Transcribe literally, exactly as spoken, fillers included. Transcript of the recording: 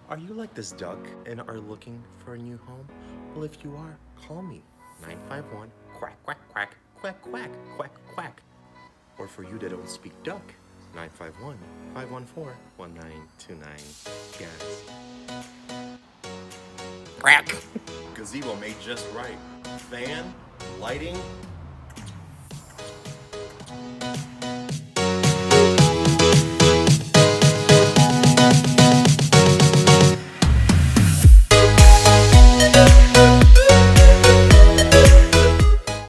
Are you like this duck and are looking for a new home? Well, if you are, call me. nine five one, quack, quack, quack, quack, quack, quack, quack. Or for you that don't speak duck, nine five one, five one four, one nine two nine. Yes. Quack. Gazebo made just right. Fan, lighting,